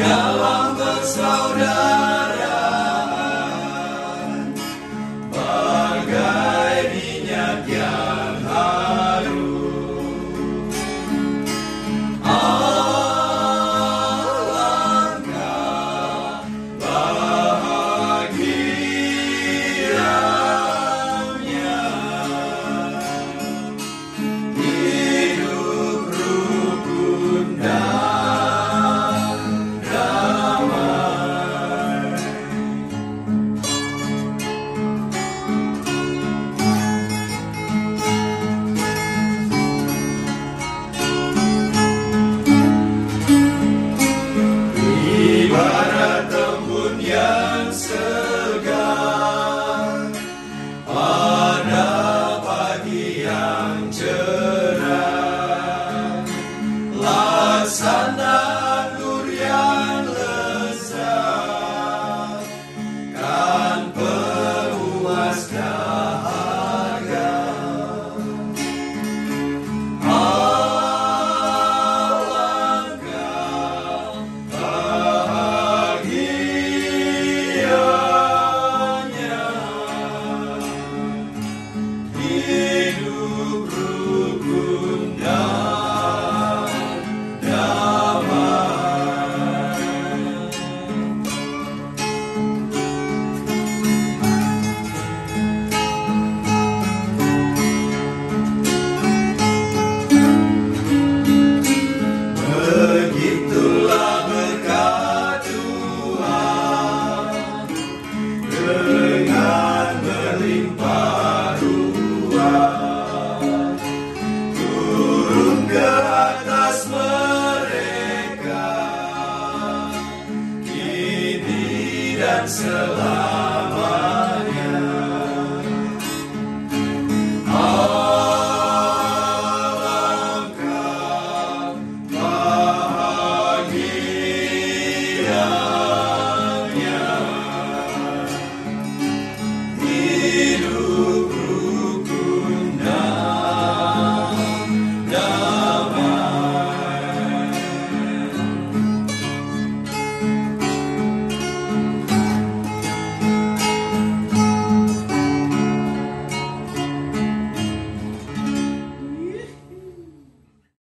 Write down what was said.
dalam persaudaraan, bagai minyak yang harum. Alangkah bahagianya hidup rukun dan damai. Ibarat embun yang segar pada pagi yang cerah, laksana nur yang lezat kan pemuas dahaga. Alangkah bahagianya hidup rukun dan damai. Begitulah berkat Tuhan dengan berlimpah ruah turun ke atas mereka kini dan selamanya.